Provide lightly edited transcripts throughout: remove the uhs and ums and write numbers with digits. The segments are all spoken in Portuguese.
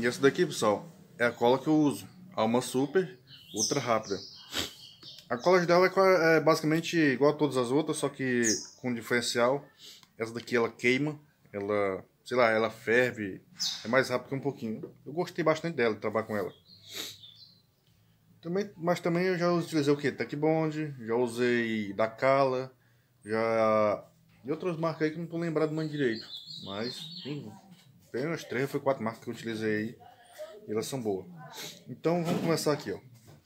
E essa daqui, pessoal, é a cola que eu uso. Alma Super Ultra Rápida. A cola dela é basicamente igual a todas as outras, só que com diferencial. Essa daqui ela queima, ela, sei lá, ela ferve, é mais rápido que um pouquinho. Eu gostei bastante dela, de trabalhar com ela. Mas também eu já utilizei o que? Tech Bond, já usei da Kala, já... E outras marcas aí que eu não tô lembrado mais direito. Mas tem umas 3 ou 4 marcas que eu utilizei aí. E elas são boas. Então vamos começar aqui, ó.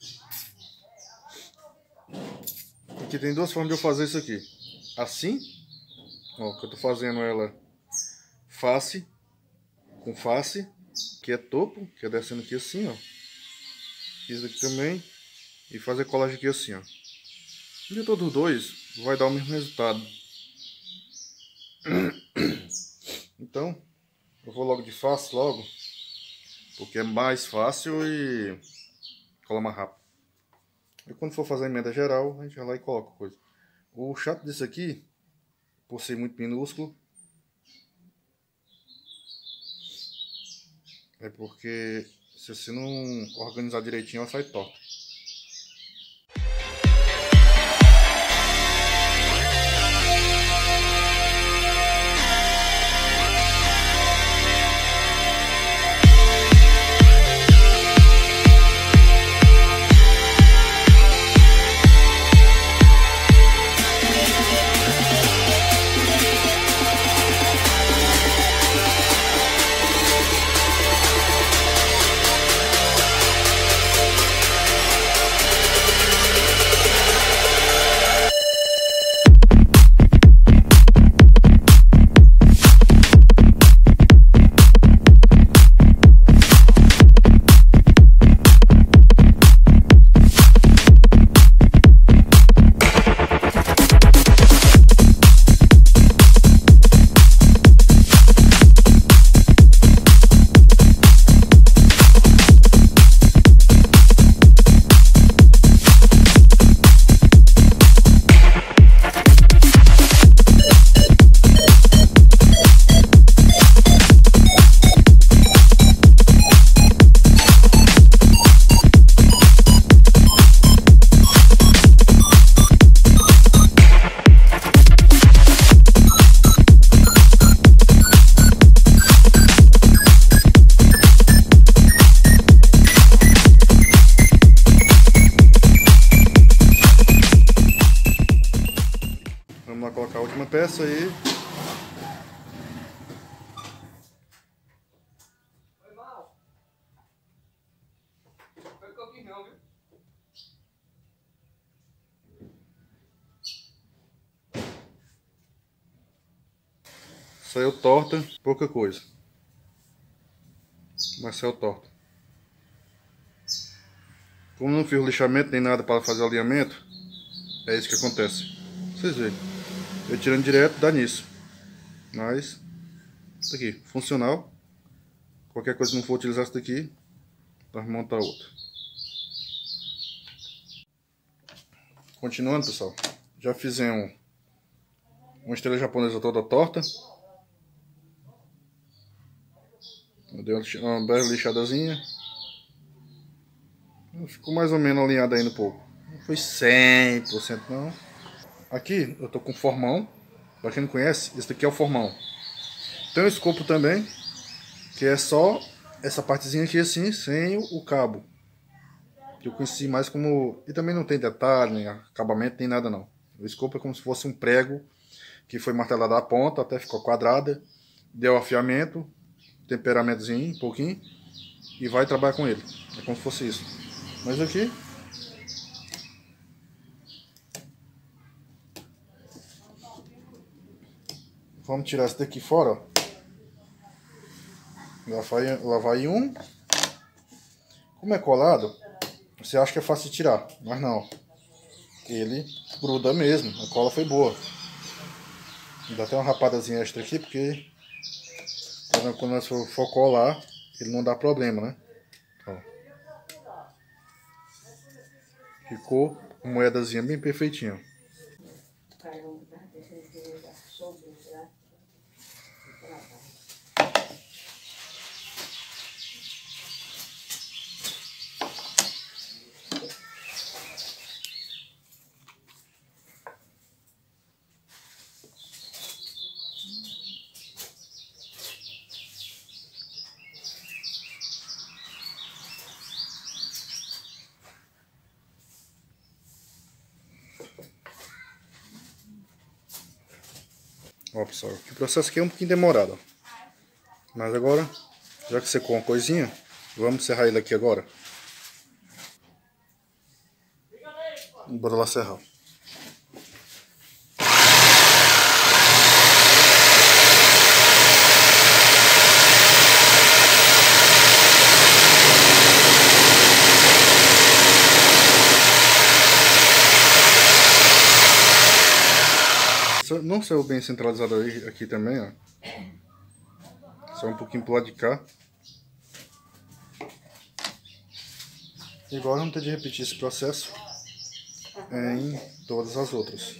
Aqui tem duas formas de eu fazer isso aqui. Assim, ó, que eu tô fazendo ela face, com face, que é topo, que é descendo aqui assim, ó. Isso aqui também. E fazer colagem aqui assim, ó. De todos os dois, vai dar o mesmo resultado. Então, eu vou logo de face, logo. Porque é mais fácil e cola mais rápido. E quando for fazer a emenda geral, a gente vai lá e coloca coisa. O chato disso aqui, por ser muito minúsculo, é porque se você não organizar direitinho, ela sai torta. Vamos lá colocar a última peça aí. Foi mal. Foi que eu quis não, viu? Saiu torta, pouca coisa. Mas saiu torta. Como não fiz o lixamento nem nada para fazer o alinhamento, é isso que acontece. Vocês veem. Eu tirando direto, dá nisso. Mas, isso aqui, funcional. Qualquer coisa que não for utilizar isso daqui, nós montar outra. Continuando, pessoal. Já fizemos uma estrela japonesa toda torta. Eu dei uma breve lixadazinha. Ficou mais ou menos alinhado ainda um pouco. Não foi 100% não. Aqui eu tô com formão. Pra quem não conhece, esse daqui é o formão. Tem um escopo também, que é só essa partezinha aqui assim, sem o cabo. Que eu conheci mais como... E também não tem detalhe, nem acabamento, nem nada não. O escopo é como se fosse um prego que foi martelado à ponta, até ficou quadrada. Deu afiamento, temperamentozinho, um pouquinho. E vai trabalhar com ele. É como se fosse isso. Mas aqui... Vamos tirar esse daqui fora, ó. Lá vai um. Como é colado, você acha que é fácil de tirar, mas não. Ele gruda mesmo, a cola foi boa. Dá até uma rapadazinha extra aqui, porque quando nós for colar, ele não dá problema, né? Ó. Ficou uma moedazinha bem perfeitinha. Ó, pessoal, o processo aqui é um pouquinho demorado, ó. Mas agora, já que secou uma coisinha, vamos serrar ele aqui agora. Bora lá serrar. Não saiu bem centralizado aqui também, ó. Só um pouquinho pro lado de cá. E agora vamos ter de repetir esse processo em todas as outras.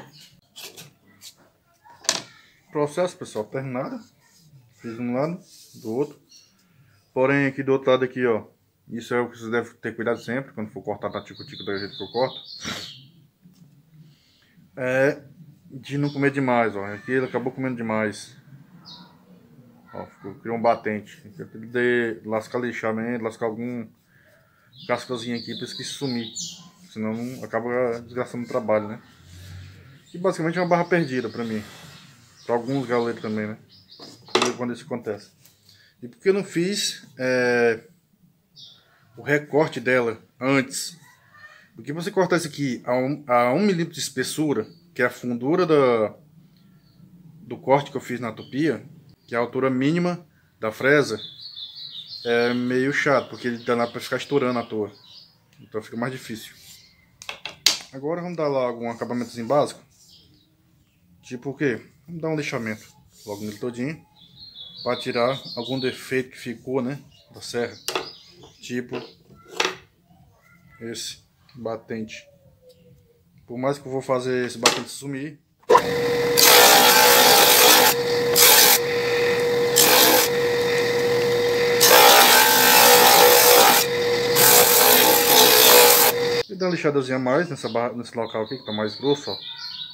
Processo, pessoal, terminado. Fiz de um lado, do outro. Porém, aqui do outro lado aqui, ó. Isso é o que vocês devem ter cuidado sempre quando for cortar da tico-tico do jeito que eu corto. É de não comer demais, ó. Aqui ele acabou comendo demais. Ó, criou um batente. De lascar lixamento, lascar algum cascazinho aqui para que sumir. Senão acaba desgastando o trabalho, né? E basicamente é uma barra perdida para mim. Para alguns galetos também, né? Quando isso acontece. E porque eu não fiz o recorte dela antes. Porque você cortar isso aqui a 1 milímetro de espessura, que é a fundura do corte que eu fiz na tupia, que é a altura mínima da fresa, é meio chato, porque ele dá para ficar estourando à toa. Então fica mais difícil. Agora vamos dar lá algum acabamentozinho básico. Tipo o quê? Vamos dar um lixamento logo nele todinho, para tirar algum defeito que ficou, né, da serra. Tipo esse batente. Por mais que eu vou fazer esse batente sumir, e dar uma lixadazinha a mais nesse local aqui que tá mais grosso, ó.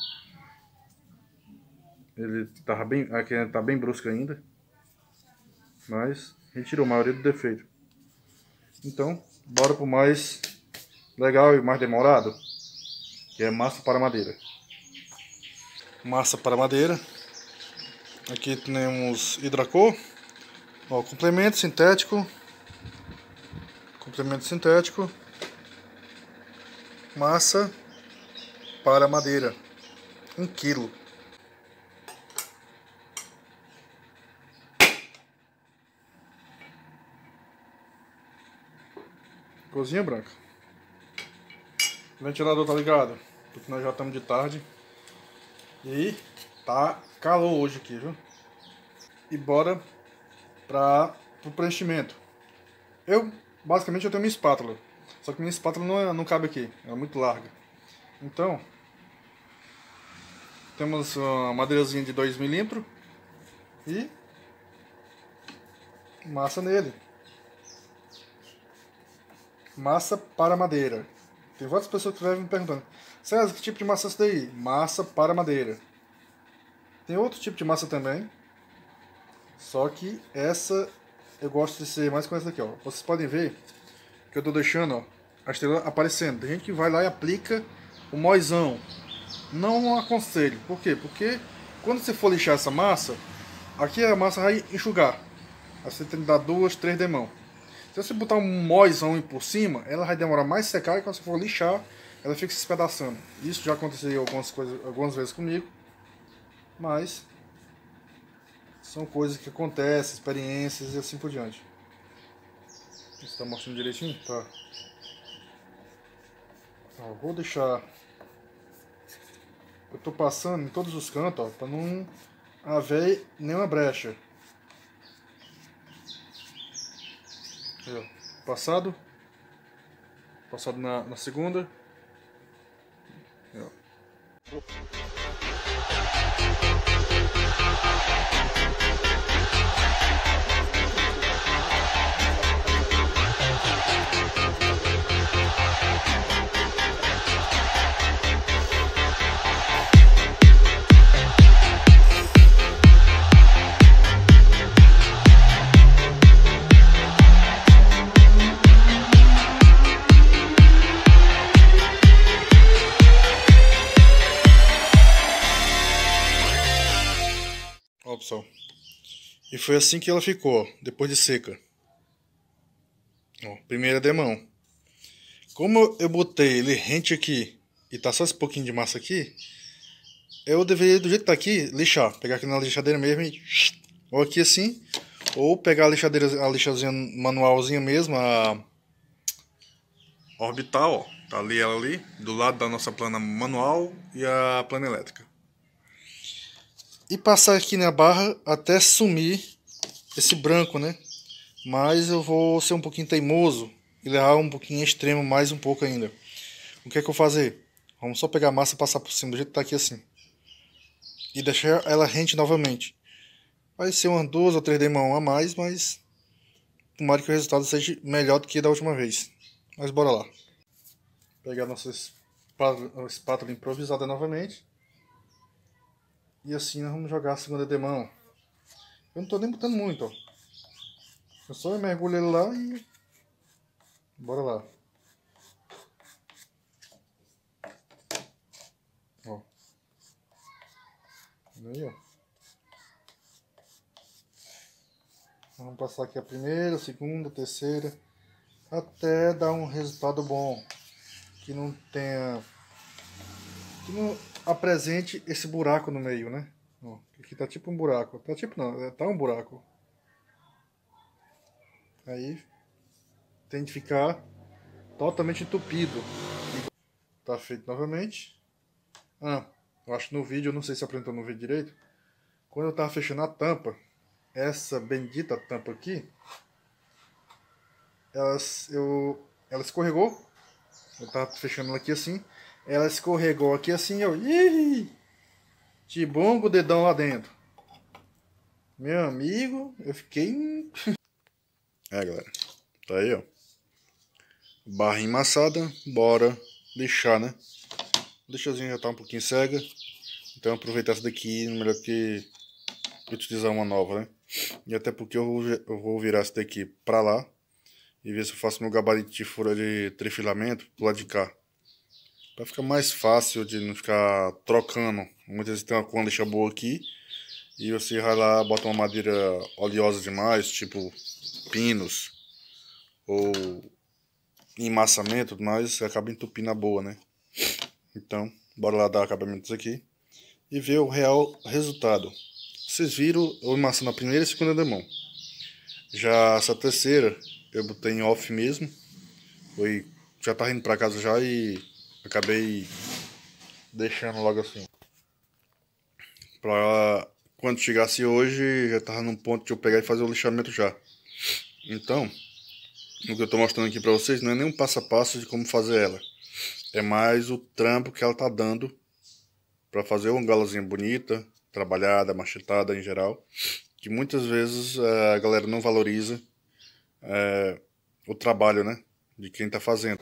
Ele tava bem, aqui tá bem brusco ainda, mas retirou a maioria do defeito. Então, bora pro mais legal e mais demorado, que é massa para madeira. Massa para madeira. Aqui temos hidracor, ó, complemento sintético, massa para madeira, 1 kg. Cozinha branca. O ventilador tá ligado, porque nós já estamos de tarde. E tá calor hoje aqui, viu? E bora pro preenchimento. Basicamente eu tenho minha espátula. Só que minha espátula não cabe aqui, é muito larga. Então, temos uma madeirazinha de 2 milímetros e massa nele. Massa para madeira. Tem várias pessoas que vêm me perguntando: César, que tipo de massa é essa daí? Massa para madeira. Tem outro tipo de massa também. Só que essa eu gosto de ser mais com essa daqui, ó. Vocês podem ver que eu estou deixando, ó, a estrela aparecendo. Tem gente que vai lá e aplica o moizão. Não aconselho. Por quê? Porque quando você for lixar essa massa, aqui a massa vai enxugar. Aí você tem que dar 2, 3 demãos. Se você botar um moizão por cima, ela vai demorar mais a secar, e quando você for lixar, ela fica se espedaçando. Isso já aconteceu algumas vezes comigo, mas são coisas que acontecem, experiências e assim por diante. Você tá mostrando direitinho? Tá. Ó, vou deixar. Eu tô passando em todos os cantos, ó, para não haver nenhuma brecha. Aí, ó, passado na segunda. Aí, ó. Ó, pessoal. E foi assim que ela ficou, ó, depois de seca. Ó, primeira demão. Como eu botei ele rente aqui e tá só esse pouquinho de massa aqui, eu deveria, do jeito que tá aqui, lixar. Pegar aqui na lixadeira mesmo e... Ou aqui assim, ou pegar a lixadeira, a lixazinha manualzinha mesmo, a orbital, ó. Tá ali ela ali, do lado da nossa plana manual e a plana elétrica. E passar aqui na barra até sumir esse branco, né? Mas eu vou ser um pouquinho teimoso e levar um pouquinho extremo, mais um pouco ainda. O que é que eu vou fazer? Vamos só pegar a massa e passar por cima do jeito que tá aqui assim. E deixar ela rente novamente. Vai ser umas 2 ou 3 demãos a mais, mas tomara que o resultado seja melhor do que da última vez. Mas bora lá. Pegar nossa espátula improvisada novamente. E assim nós vamos jogar a segunda demão. Eu não tô nem botando muito, ó. Eu só mergulho ele lá e... Bora lá. Ó. Aí, ó. Vamos passar aqui a primeira, a segunda, a terceira. Até dar um resultado bom. Que não tenha... Que não apresente esse buraco no meio, né? Ó, aqui tá tipo um buraco. Tá tipo não, tá um buraco. Aí tem de ficar totalmente entupido. Tá feito novamente. Eu acho que no vídeo, eu não sei se apresentou no vídeo direito. Quando eu tava fechando a tampa, essa bendita tampa aqui, ela escorregou. Eu tava fechando ela aqui assim. Ela escorregou aqui assim, eu... Tibongo o dedão lá dentro. Meu amigo, eu fiquei... galera. Tá aí, ó. Barra amassada. Bora lixar, né? A lixazinha já tá um pouquinho cega. Então aproveitar essa daqui, melhor que utilizar uma nova, né? E até porque eu vou virar essa daqui pra lá. E ver se eu faço meu gabarito de fura de trifilamento pro lado de cá. Pra ficar mais fácil de não ficar trocando. Muitas vezes tem uma lixa boa aqui. E você vai lá, bota uma madeira oleosa demais, tipo pinos. Ou emmassamento, mas acaba entupindo a boa, né? Então, bora lá dar acabamentos aqui. E ver o real resultado. Vocês viram eu emassando a primeira e a segunda demão. Já essa terceira, eu botei em off mesmo. Já tava indo pra casa já e acabei deixando logo assim. Pra quando chegasse hoje, já tava num ponto de eu pegar e fazer o lixamento já. Então, o que eu tô mostrando aqui pra vocês não é nem um passo a passo de como fazer ela. É mais o trampo que ela tá dando pra fazer uma galozinha bonita, trabalhada, machetada em geral. Que muitas vezes a galera não valoriza o trabalho, né, de quem tá fazendo.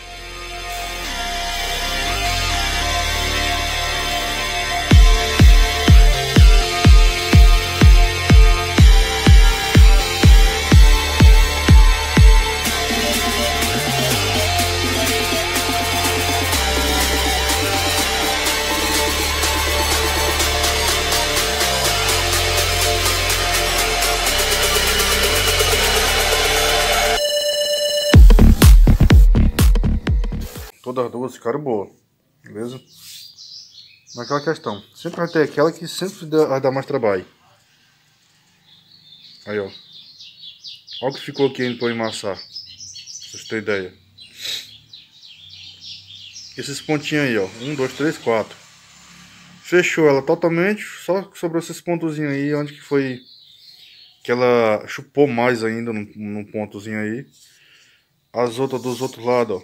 Todas as duas ficaram boas, beleza? Mas aquela questão, sempre vai ter aquela que sempre vai dar mais trabalho. Aí, ó. Olha o que ficou aqui ainda pra eu emassar. Pra vocês terem ideia. Esses pontinhos aí, ó. 1, 2, 3, 4. Fechou ela totalmente. Só sobrou esses pontozinhos aí. Onde que foi que ela chupou mais ainda num pontozinho aí. As outras dos outros lados, ó.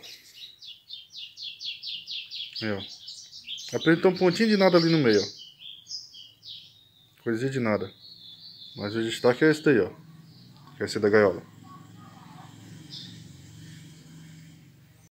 Aí, ó. Apresentou um pontinho de nada ali no meio, ó. Coisinha de nada. Mas o destaque é esse daí, ó. Que é esse da gaiola.